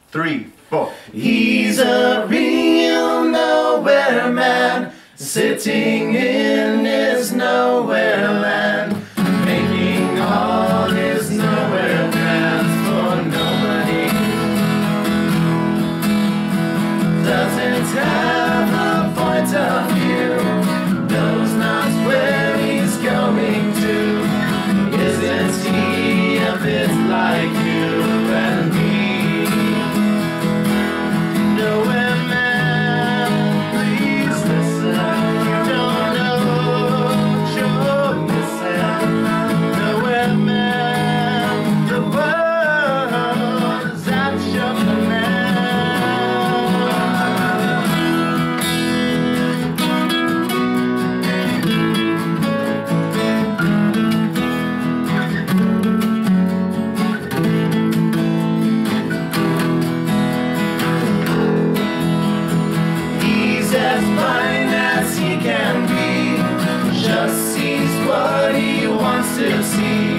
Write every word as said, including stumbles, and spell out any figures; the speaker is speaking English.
three, four. He's a real nowhere man, sitting in his nowhere land, making all his nowhere plans for nobody. Doesn't have a point of view, knows not where he's going to. Isn't he a bit like you and me? Nowhere man, please listen. You don't know what you're missing. Nowhere man, the world is at your as fine as he can be, just sees what he wants to see.